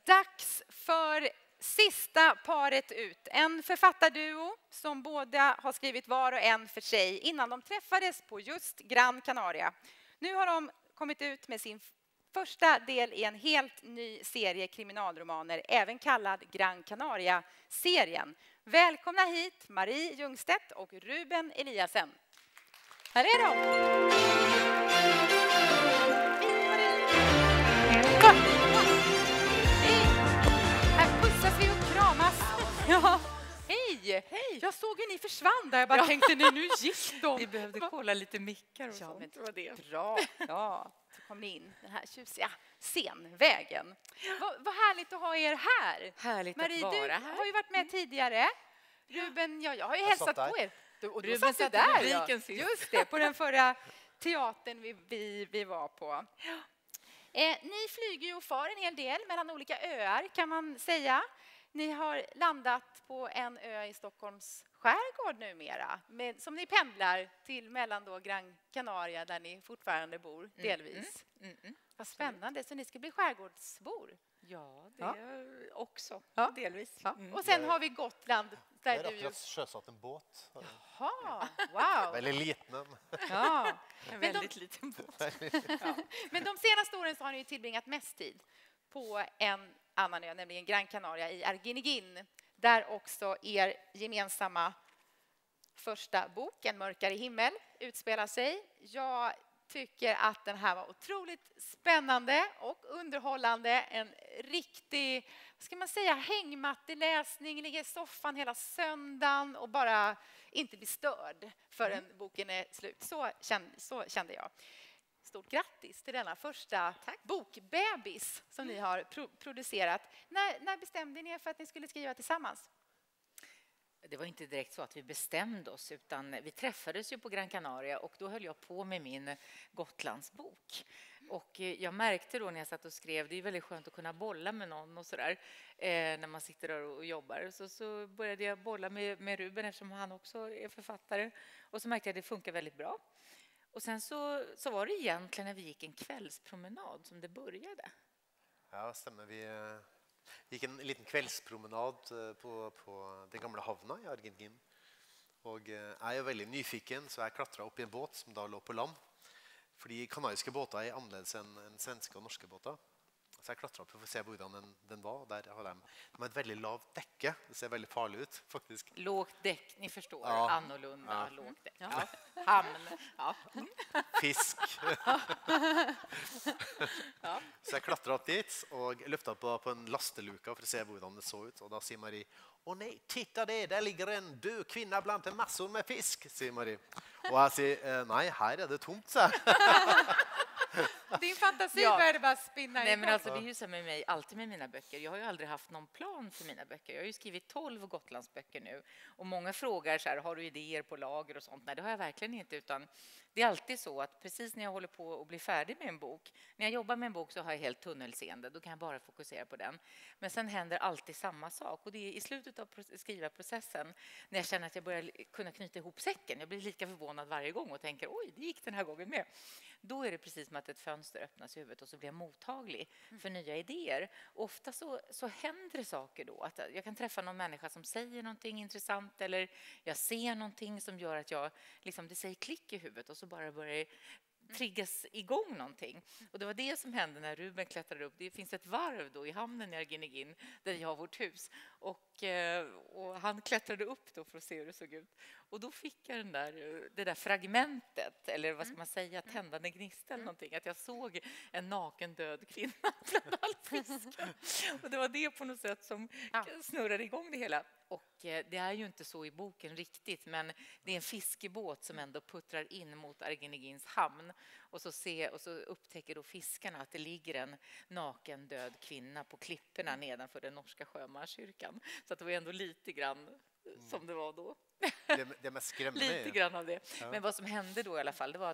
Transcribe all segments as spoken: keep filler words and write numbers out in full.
Dags för sista paret ut. En författarduo som båda har skrivit var och en för sig innan de träffades på just Gran Canaria. Nu har de kommit ut med sin första del i en helt ny serie kriminalromaner, även kallad Gran Canaria-serien. Välkomna hit Marie Ljungstedt och Ruben Eliasen. Här är de! Här pussas vi och kramas. Ja. Hej! Hej! Jag såg hur ni försvann där. Jag bara ja. tänkte, nu, nu gick de. Vi behövde kolla lite mickar och ja, sånt. Men det var det. Bra. Ja, så kom ni in den här tjusiga scenvägen. Vad, vad härligt att ha er här. Härligt Marie, att vara här. Du har ju varit med tidigare. Ruben, ja, jag har ju jag hälsat på er. Du, och Ruben satt där, ja. Just det, på den förra teatern vi, vi, vi var på. Eh, ni flyger ju och far en hel del mellan olika öar, kan man säga. Ni har landat på en ö i Stockholms skärgård numera, med, som ni pendlar till mellan då Gran Canaria, där ni fortfarande bor, delvis. Mm, mm, mm. Vad spännande, så ni ska bli skärgårdsbor? Ja, det ja. är också, ja. delvis. Ja. Mm. Och sen har vi Gotland. Där jag har du ju... sjösatt en båt. Jaha, wow. Väldigt liten. Ja. En väldigt de... liten båt. ja. Men de senaste åren så har ni tillbringat mest tid på en annan ö, nämligen Gran Canaria i Arguineguín, där också er gemensamma första bok, En mörkare himmel, utspelar sig. Jag tycker att den här var otroligt spännande och underhållande. En riktig, vad ska man säga, hängmatteläsning, ligga i soffan hela söndagen och bara inte bli störd förrän mm. boken är slut. Så kände, så kände jag. Stort grattis till denna första Tack. bokbebis som ni har pro- producerat. När, när bestämde ni er för att ni skulle skriva tillsammans? Det var inte direkt så att vi bestämde oss, utan vi träffades ju på Gran Canaria och då höll jag på med min Gotlandsbok. Och jag märkte då när jag satt och skrev, det är väldigt skönt att kunna bolla med någon och sådär, eh, när man sitter där och jobbar. Så, så började jag bolla med, med Ruben eftersom han också är författare. Och så märkte jag att det funkar väldigt bra. Och sen så, så var det egentligen när vi gick en kvällspromenad som det började. Ja, stämmer. Vi gick en liten kvällspromenad på, på den gamla havna i Arguineguín. Och jag är väldigt nyfiken, så jag klättrade upp i en båt som då låg på land. För de kanadiska båtar är annorlunda än, än svenska och norska båtar. Så jag klättrade upp för att se hur den, den var. Där har de, de har ett väldigt lågt däcke. Det ser väldigt farligt ut faktiskt. Lågt däck, ni förstår. Ja. Annorlunda, ja. lågt däck. Ja. Hamn. Ja. Fisk. ja. Så jag klättrade upp dit och lyfte på, på en lasteluka för att se hur det såg ut. Och då säger Marie, åh nej, titta det, där ligger en död kvinna bland en massor med fisk, säger Marie. Och jag säger, nej, här är det tomt, så Din fantasi ja. började bara spinna. Nej, men alltså, det är ju så med mig, alltid med mina böcker. Jag har ju aldrig haft någon plan för mina böcker. Jag har ju skrivit tolv Gotlandsböcker nu. Och många frågar så här, har du idéer på lager och sånt? Nej, det har jag verkligen inte. Utan det är alltid så att precis när jag håller på att bli färdig med en bok, när jag jobbar med en bok så har jag helt tunnelseende. Då kan jag bara fokusera på den. Men sen händer alltid samma sak. Och det är i slutet av skrivarprocessen när jag känner att jag börjar kunna knyta ihop säcken. Jag blir lika förvånad varje gång och tänker, oj, det gick den här gången med. Då är det precis som att ett fönster öppnas i huvudet och så blir jag mottaglig för nya idéer. Och ofta så, så händer det saker då. Att jag kan träffa någon människa som säger någonting intressant eller jag ser någonting som gör att jag, liksom, det säger klick i huvudet och så bara börjar triggas igång någonting. Och det var det som hände när Ruben klättrade upp. Det finns ett varv då i hamnen i Arguineguín där vi har vårt hus. Och, och han klättrade upp då för att se hur det såg ut. Och då fick jag den där, det där fragmentet, eller vad ska man säga, tändande gnista eller någonting. Att jag såg en naken död kvinna bland all fisken. Och det var det på något sätt som snurrade igång det hela. Och det är ju inte så i boken riktigt, men det är en fiskebåt som ändå puttrar in mot Arguineguíns hamn. Och så, se, och så upptäcker då fiskarna att det ligger en naken död kvinna på klipporna nedanför den norska sjömanskyrkan. Så att det var ändå lite grann som det var då. Det, det mest skrämmande. Lite grann av det. Ja. Men vad som hände då i alla fall, det var att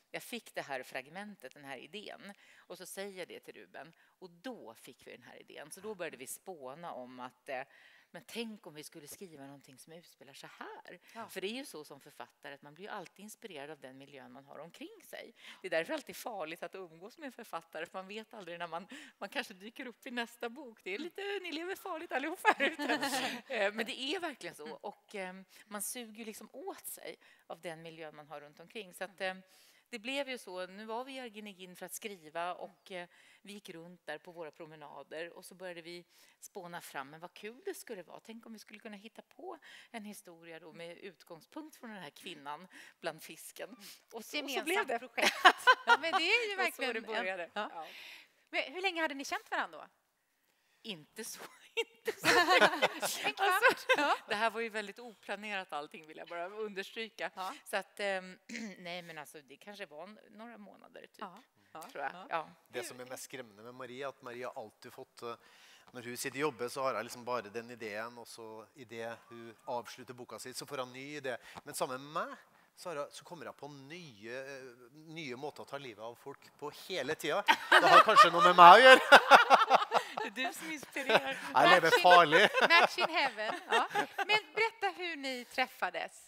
Jag fick det här fragmentet, den här idén. Och så säger jag det till Ruben. Och då fick vi den här idén. Så då började vi spåna om att... Eh, men tänk om vi skulle skriva någonting som utspelar så här. Ja. För det är ju så som författare att man blir ju alltid inspirerad av den miljön man har omkring sig. Det är därför alltid farligt att umgås med en författare. För man vet aldrig när man, man kanske dyker upp i nästa bok. Det är lite, ni lever farligt allihopa. Men det är verkligen så. Och eh, man suger liksom åt sig av den miljön man har runt omkring. Så att... Eh, Det blev ju så, nu var vi i Arginegin för att skriva och eh, vi gick runt där på våra promenader och så började vi spåna fram, men vad kul det skulle vara. Tänk om vi skulle kunna hitta på en historia då med utgångspunkt från den här kvinnan bland fisken. Och så, och så blev det. Projekt. Ja, men det är ju verkligen det började. En, ja. Ja. Men hur länge hade ni känt varandra då? Inte så, inte så. Alltså, ja. Det här var ju väldigt oplanerat allting, vill jag bara understryka. Ja. Så att, eh, nej men alltså det kanske var några månader typ, ja. Ja. Tror jag. Ja. Det som är mest skrämmande med Marie är att Marie har alltid fått, när hon sitter och jobbar så har jag liksom bara den idén och så i det hon avslutar boken sitt så får han ny idé. Men samma med mig så, jag, så kommer jag på nya, nya måter att ta livet av folk på hela tiden. Det har kanske något med mig att göra. Det är du som inspirerar. Jag lever farligt. Match in heaven. Ja. Men berätta hur ni träffades.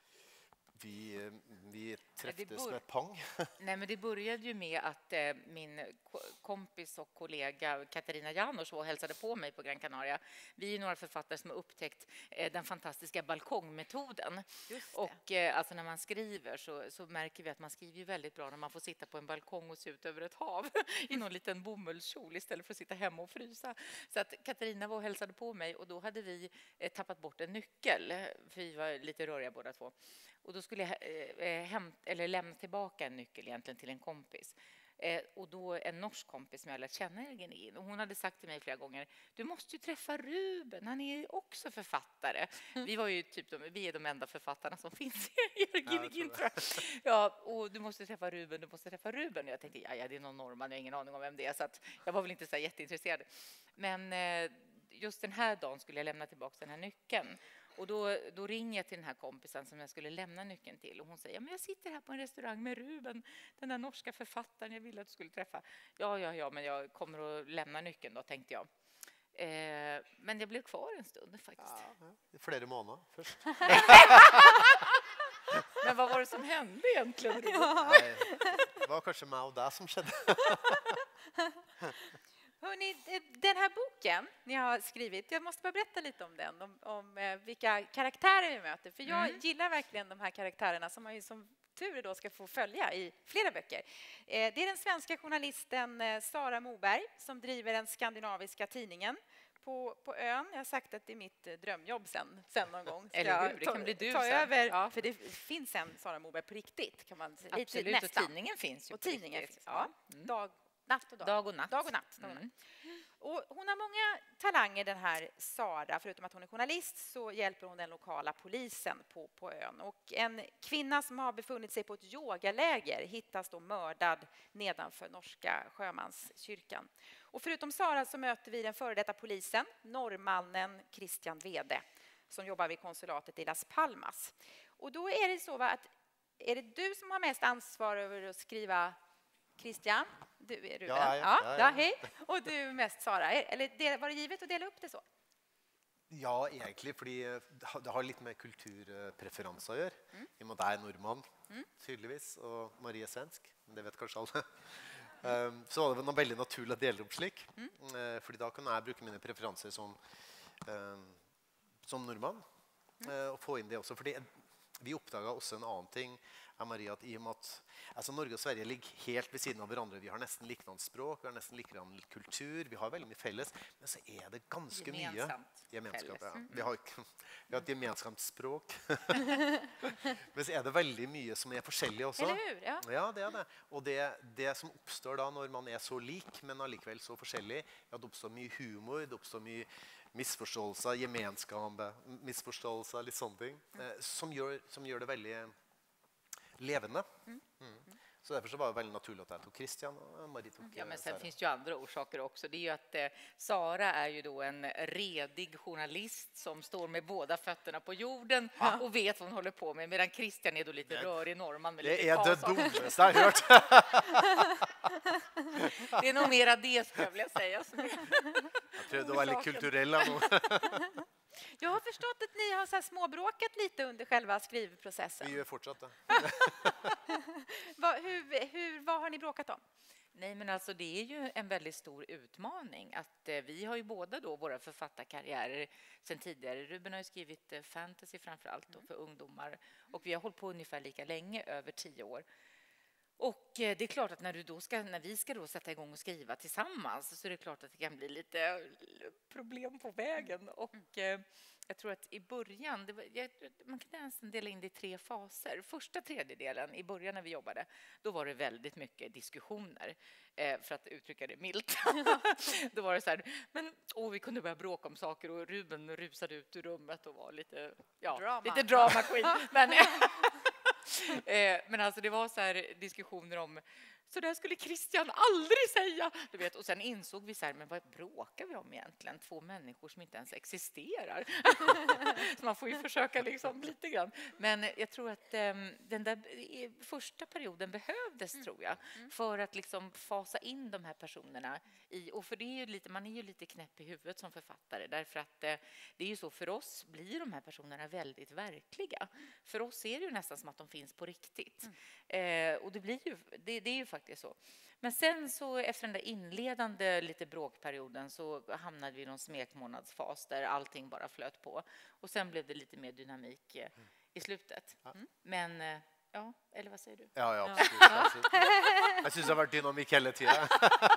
Vi, vi träffades med pang. Nej, men det började ju med att eh, min kompis och kollega Katarina Janouch var och hälsade på mig på Gran Canaria. Vi är några författare som har upptäckt eh, den fantastiska balkongmetoden. Och eh, alltså när man skriver så, så märker vi att man skriver ju väldigt bra när man får sitta på en balkong och se ut över ett hav i någon liten bomullskjol istället för att sitta hemma och frysa. Så att Katarina var och hälsade på mig och då hade vi eh, tappat bort en nyckel. För vi var lite röriga båda två. Och då skulle jag eh, hämt, eller lämna tillbaka en nyckel egentligen till en kompis. Eh, och då en norsk kompis som jag lärt känna i Arginegin. Och hon hade sagt till mig flera gånger, du måste ju träffa Ruben, han är också författare. Mm. Vi var ju typ de, vi är de enda författarna som finns i Arginegin, ja, tror jag. Ja, och du måste träffa Ruben, du måste träffa Ruben. Och jag tänkte, ja, ja det är någon norrman, jag har ingen aning om vem det är. Så att jag var väl inte så jätteintresserad. Men eh, just den här dagen skulle jag lämna tillbaka den här nyckeln. Och då, då ringer jag till den här kompisen som jag skulle lämna nyckeln till. Och hon säger, men jag sitter här på en restaurang med Ruben, den där norska författaren jag ville att du skulle träffa. Ja, ja, ja, men jag kommer att lämna nyckeln då, tänkte jag. Eh, men jag blev kvar en stund faktiskt. Ja, flera månader först. Men vad var det som hände egentligen? Nej, det var kanske mig och det som skedde. Hörrni, den här boken ni har skrivit, jag måste bara berätta lite om den, om, om eh, vilka karaktärer vi möter. För jag mm. gillar verkligen de här karaktärerna som man ju som tur då ska få följa i flera böcker. Eh, det är den svenska journalisten eh, Sara Moberg som driver den skandinaviska tidningen på, på ön. Jag har sagt att det är mitt eh, drömjobb sen, sen någon gång. Ska Eller hur, det kan bli du ta sen. Över, ja. För det finns en Sara Moberg på riktigt, kan man säga. Absolut, nästan. Och tidningen finns ju och på tidningen riktigt. Finns, ja. Mm. Dag, natt och dag. Dag och natt. Dag och natt. Dag och natt. Mm. Och hon har många talanger, den här Sara. Förutom att hon är journalist så hjälper hon den lokala polisen på, på ön. Och en kvinna som har befunnit sig på ett yogaläger hittas då mördad nedanför norska sjömanskyrkan. Och förutom Sara så möter vi den före detta polisen, norrmannen Christian Wede, som jobbar vid konsulatet i Las Palmas. Och då är det så va, att är det du som har mest ansvar över att skriva Christian? Du är Ruben. Ja, ja, ja, ja, ja. Hej. Och du mest Sara. Eller var det givet att dela upp det så? Ja, egentligen, för det har lite med kulturpreferenser att göra. Mm. I och med att jag är norrman, mm. tydligvis, och Marie är svensk. Det vet kanske alla. um, så var det nog väldigt naturligt att dela upp slik. Mm. Uh, för då kan jag bruka mina preferenser som, um, som norrman. Mm. Uh, och få in det också. För det, vi uppdagade också en annan ting. Maria, att i och med att alltså Norge och Sverige ligger helt vid sidan av varandra. Vi har nästan liknande språk, vi har nästan liknande kultur, vi har väldigt mycket fälles, men så är det ganska mycket gemenskap. Ja. Vi har vi har ett gemensamt språk. Men så är det väldigt mycket som är forskjellig också. Eller hur? Ja. Ja, det är det. Och det det som uppstår då när man är så lik men allikevel så forskjellig, ja, det uppstår mycket humor, det uppstår mycket missförståelser, gemenskap, missförståelser, lite sånt ting, som gör som gör det väldigt levande. Mm. Mm. Så därför så var det väldigt naturligt att jag tog Christian och Marie tog Ja, men sen Sara. finns det ju andra orsaker också. Det är ju att eh, Sara är ju då en redig journalist som står med båda fötterna på jorden ja. och vet vad hon håller på med, medan Christian är då lite rörig norrman med det lite är det dummaste jag har hört. Det är nog mera det, skulle jag vilja säga. Jag tror det var lite kulturella nog. Jag har förstått att ni har så här småbråkat lite under själva skrivprocessen. Vi gör fortsatt det. vad, hur, hur, vad har ni bråkat om? Nej, men alltså det är ju en väldigt stor utmaning att eh, vi har ju båda då våra författarkarriärer sedan tidigare. Ruben har ju skrivit eh, fantasy framför allt då, för ungdomar, och vi har hållit på ungefär lika länge, över tio år. Och eh, det är klart att när, du då ska, när vi ska då sätta igång och skriva tillsammans, så är det klart att det kan bli lite problem på vägen. Och eh, jag tror att i början, det var, jag, man kan nästan dela in det i tre faser. Första tredjedelen, i början när vi jobbade, då var det väldigt mycket diskussioner, eh, för att uttrycka det milt. Då var det så här, men åh, vi kunde börja bråka om saker, och Ruben rusade ut ur rummet och var lite, ja, drama. lite drama queen. Men, eh, men alltså det var så här diskussioner om, så där skulle Christian aldrig säga. Du vet, och sen insåg vi så här, men vad bråkar vi om egentligen? Två människor som inte ens existerar. Så man får ju försöka liksom lite grann. Men jag tror att um, den där första perioden behövdes, mm. tror jag, mm. för att liksom fasa in de här personerna i, och för det är ju lite, man är ju lite knäpp i huvudet som författare, därför att uh, det är ju så, för oss blir de här personerna väldigt verkliga. För oss är det ju nästan som att de finns på riktigt. Mm. Uh, och det blir ju, det, det är ju faktiskt så. Men sen så efter den där inledande lite bråkperioden så hamnade vi i någon smekmånadsfas där allting bara flöt på. Och sen blev det lite mer dynamik eh, i slutet. Mm. Men eh, ja, eller vad säger du? Ja, ja, absolut. absolut. Jag syns det har varit dynamik hela tiden.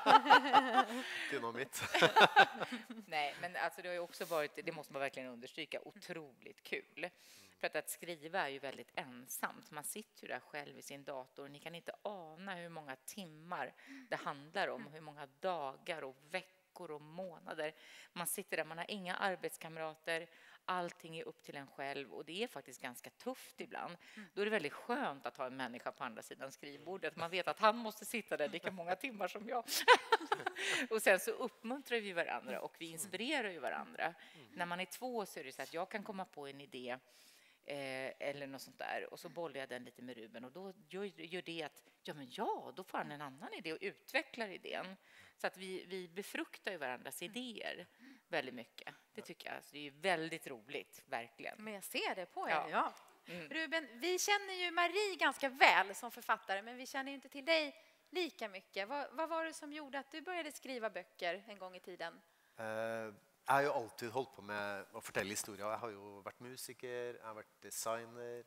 Dynamit. Nej, men alltså det har ju också varit, det måste man verkligen understryka, otroligt kul. För att, att skriva är ju väldigt ensamt. Man sitter ju där själv i sin dator. Ni kan inte ana hur många timmar det handlar om. Hur många dagar och veckor och månader. Man sitter där, man har inga arbetskamrater. Allting är upp till en själv. Och det är faktiskt ganska tufft ibland. Då är det väldigt skönt att ha en människa på andra sidan skrivbordet. Man vet att han måste sitta där lika många timmar som jag. Och sen så uppmuntrar vi varandra och vi inspirerar ju varandra. När man är två så är det så att jag kan komma på en idé Eh, eller något sånt där, och så bollar jag den lite med Ruben, och då gör, gör det att ja, men ja, då får han en annan idé och utvecklar idén, så att vi, vi befruktar ju varandras idéer väldigt mycket. Det tycker jag, alltså, det är väldigt roligt, verkligen. Men jag ser det på er, ja. ja. Mm. Ruben, vi känner ju Marie ganska väl som författare, men vi känner ju inte till dig lika mycket. Vad, vad var det som gjorde att du började skriva böcker en gång i tiden? Uh... Jeg har jo alltid holdt på med å fortelle historier. Jeg har jo vært musiker, jeg har vært designer,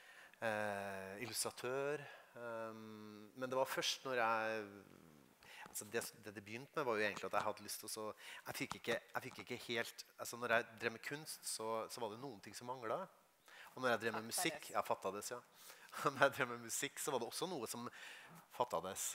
eh, illustratør. Um, men det var først når jeg... Altså det, det det begynte med var jo egentlig at jeg hadde lyst til å... Så, jeg, fikk ikke, jeg fikk ikke helt... Altså når jeg drev med kunst, så, så var det noen ting som manglet. Og når jeg drev med musikk... Jeg fattades, ja. Når jeg drev med musikk, så var det også noe som fattades.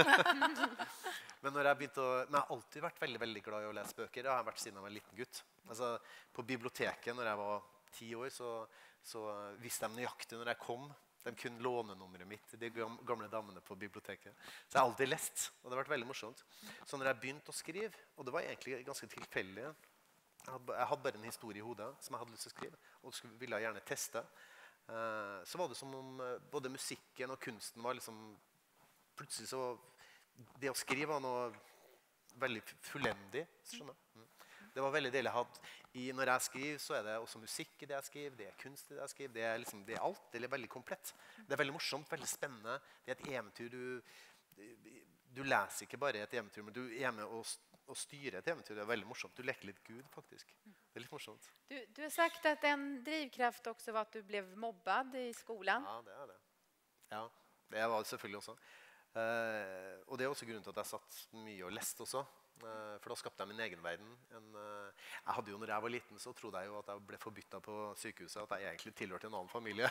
Men når jeg begynte å... Men jeg har alltid vært veldig, veldig glad i å lese bøker. Det har jeg vært siden jeg var en liten gutt. Altså, på biblioteket, når jeg var ti år, så, så visste de nøyaktig når jeg kom. De kunne låne nummeret mitt, de gamle damene på biblioteket. Så jeg har alltid lest, og det har vært veldig morsomt. Så når jeg begynte å skrive, og det var egentlig ganske tilfeldig, jeg hadde, jeg hadde bare en historie i hodet som jeg hadde lyst til å skrive, og skulle, ville jeg gjerne teste. Så var det som om både musikken og kunsten var liksom plutselig så det å skrive var noe veldig fullendig, skjønner du? Det var veldig deilig jeg hadde i når jeg skriver, så er det også musikk i det jeg skriver, det er kunst i det jeg skriver, det er liksom det er alt, det er veldig komplett. Det er veldig morsomt, veldig spennende. Det er et eventyr, du du leser ikke bare et eventyr, men du er med å och styra ett äventyr. Det är väldigt morsomt. Du leker lite Gud faktiskt. Det är lite morsomt. Du, du har sagt att en drivkraft också var att du blev mobbad i skolan. Ja, det är det. Ja, det var det selvfølgelig också. Uh, och det är också grunden till att jag satt mycket och läste också. Uh, för då skapade jag min egen verden. En, uh, jag hade ju när jag var liten så trodde jag ju att jag blev förbytta på sjukhuset, att jag egentligen tillhörde en annan familj.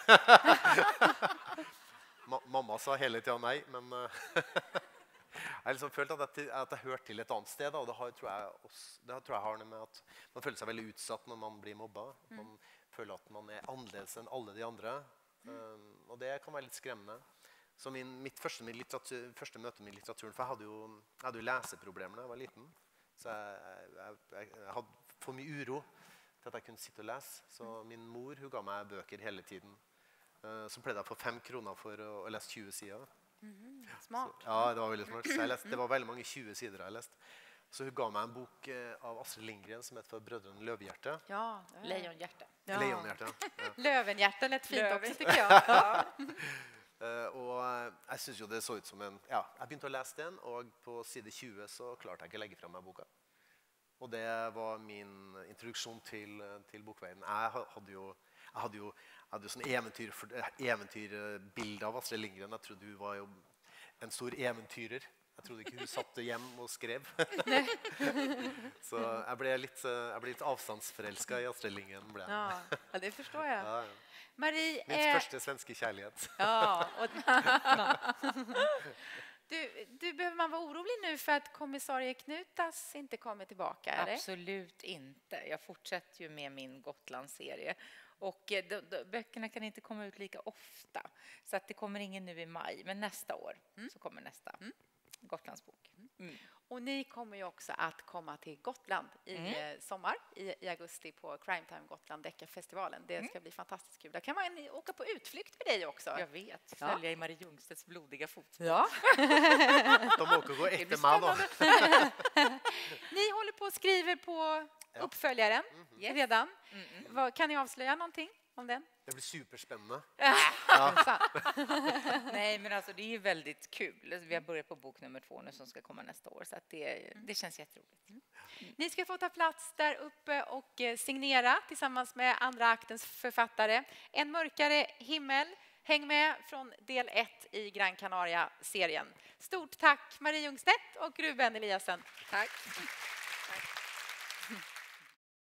Ma mamma sa hela tiden nej, men uh, jeg har liksom følt at jeg, at jeg hørte til et annet sted, og det, har, tror jeg, også, det tror jeg har noe med at man føler seg veldig utsatt når man blir mobbet. Mm. Man føler at man er annerledes enn alle de andre, um, og det kan være litt skremmende. Så min, mitt første, med litteratur, første møte med litteraturen, for jeg hadde jo, jeg hadde jo leseproblemer da jeg var liten. Så jeg, jeg, jeg, jeg hadde for mye uro til at jeg kunne sitte og lese. Så min mor hun ga meg bøker hele tiden. Uh, så pleide jeg å få fem kroner for å, å lese tjue sider. Mm, smart. Så, ja, det var veldig smart. Så jeg leste, det var veldig mange tjue sider jeg leste. Så hun ga meg en bok uh, av Astrid Lindgren som heter For brødrene Løvehjerte. Ja, Lejonhjärta. ja. Lejonhjerte. Ja. Lövenhjärta lät fint Löven. också tycker jag. Ja. Uh, og uh, jeg synes jo det så ut som en... Ja, jeg begynte å lese den, og på side tjue så klarte jeg ikke å legge frem meg boka. Og det var min introduksjon til, til bokveien. Jeg hadde jo, jeg hadde jo, jeg hadde jo sånn eventyr, eventyrbilde av Astrid Lindgren. Jeg trodde hun var jo en stor eventyrer. Jeg trodde ikke hun satt hjem og skrev. Så jeg ble litt, jeg ble litt avstandsforelsket i Astrid Lindgren. Ble jeg. Ja, ja, det förstår jag. Ja, ja. Marie, Min eh, første svenske kärlighet. ja, och, du, du, behöver man vara orolig nu för att kommissarie Knutas inte kommer tillbaka? Eller? Absolut inte. Jag fortsätter ju med min Gotlandsserie. Och eh, de, de, böckerna kan inte komma ut lika ofta. Så att det kommer ingen nu i maj. Men nästa år Mm. så kommer nästa Mm. Gotlandsbok. Mm. Och ni kommer ju också att komma till Gotland i Mm. eh, sommar, i, i augusti på Crime Time Gotland, Deckarfestivalen. Det ska bli fantastiskt kul. Där kan man åka på utflykt med dig också. Jag vet. Ja. Följa i Marie Ljungstedts blodiga fotspår. Ja. De åker gå Det blir etter meg nå. Ni håller på och skriver på Ja. uppföljaren Yes. redan. Mm, mm. Vad, kan ni avslöja någonting om den? Det blir superspennende. Sant. Nej, men alltså det är ju väldigt kul. Vi har börjat på bok nummer två nu som ska komma nästa år. Så att det, det känns jätteroligt. Ni ska få ta plats där uppe och eh, signera tillsammans med andra aktens författare. En mörkare himmel. Häng med från del ett i Gran Canaria-serien. Stort tack Marie Ljungstedt och Ruben Eliasen. Tack. Tack.